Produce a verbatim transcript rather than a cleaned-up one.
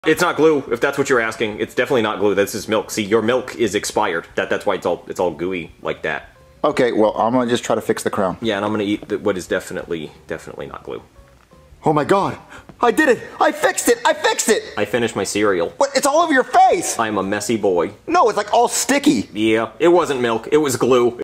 It's not glue, if that's what you're asking. It's definitely not glue. This is milk. See, your milk is expired. That that's why it's all it's all gooey like that. Okay, well, I'm gonna just try to fix the crown. Yeah, and I'm gonna eat the, what is definitely definitely not glue. Oh my god! I did it! I fixed it! I fixed it! I finished my cereal. What? It's all over your face! I'm a messy boy. No, it's like all sticky. Yeah, it wasn't milk. It was glue.